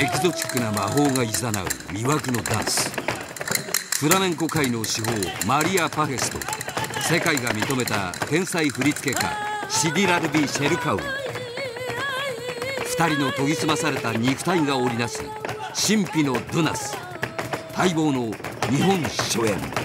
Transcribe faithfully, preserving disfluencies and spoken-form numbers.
エキゾチックな魔法が誘う魅惑のダンス。フラメンコ界の至宝マリア・パフェスと世界が認めた天才振付家シディラルビ・シェルカウイ。二人の研ぎ澄まされた肉体が織りなす神秘のドゥナス。待望の日本初演。